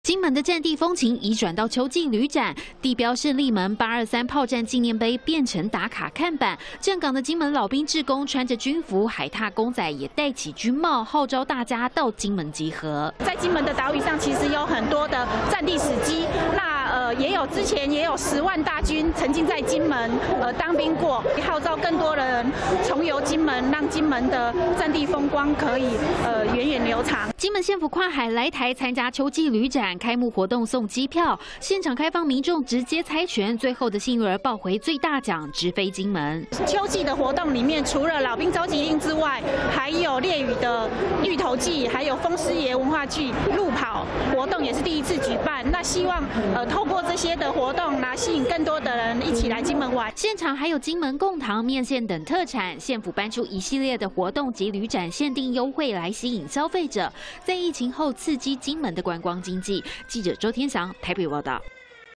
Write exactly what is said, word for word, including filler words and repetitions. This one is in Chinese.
金门的战地风情移转到秋季旅展，地标胜利门八二三炮战纪念碑变成打卡看板。站岗的金门老兵志工穿着军服，海獭公仔也戴起军帽，号召大家到金门集合。 在金门的岛屿上，其实有很多的战地史迹。那呃，也有之前也有十万大军曾经在金门呃当兵过，号召更多人重游金门，让金门的战地风光可以呃源远流长。 金门县府跨海来台参加秋季旅展。 开幕活动送机票，现场开放民众直接猜拳，最后的幸运儿抱回最大奖，直飞金门。 秋季的活动里面，除了老兵召集令之外，还有烈屿的芋头季，还有风狮爷文化剧路跑活动也是第一次举办。那希望呃透过这些的活动，来吸引更多的人一起来金门玩。 现场还有金门贡糖、面线等特产，县府搬出一系列的活动及旅展限定优惠来吸引消费者，在疫情后刺激金门的观光经济。记者周天祥台北报道。